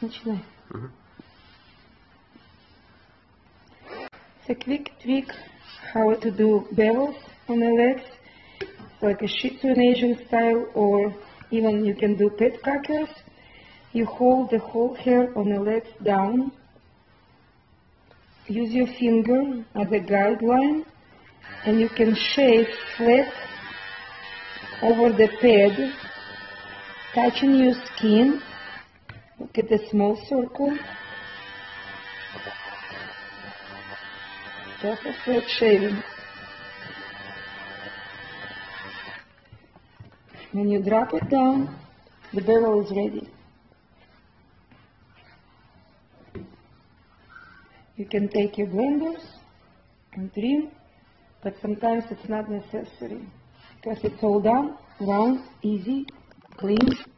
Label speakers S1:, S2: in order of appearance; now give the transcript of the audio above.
S1: Начинай. It's a quick trick how to do bevels on the legs, like a Shih Tzu in Asian style, or even you can do pet crackers. You hold the whole hair on the legs down. Use your finger as a guideline, and you can shave flat over the pad, touching your skin. Look at the small circle. Just a flat shaving. When you drop it down, the bevel is ready. You can take your blenders and trim, but sometimes it's not necessary because it's all done, round, easy, clean.